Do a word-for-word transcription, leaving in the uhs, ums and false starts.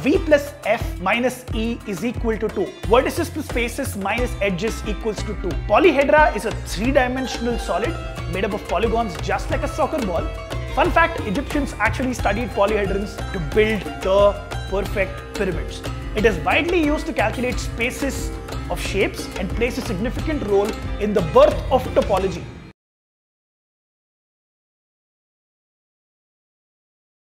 V plus F minus E is equal to two. Vertices plus faces minus edges equals to two. Polyhedra is a three-dimensional solid made up of polygons just like a soccer ball. Fun fact, Egyptians actually studied polyhedrons to build the perfect pyramids. It is widely used to calculate spaces of shapes and plays a significant role in the birth of topology.